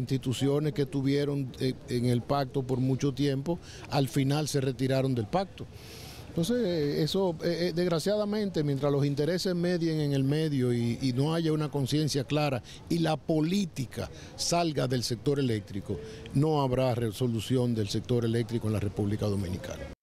Instituciones que estuvieron en el pacto por mucho tiempo, al final se retiraron del pacto. Entonces, eso, desgraciadamente, mientras los intereses medien en el medio y no haya una conciencia clara y la política salga del sector eléctrico, no habrá resolución del sector eléctrico en la República Dominicana.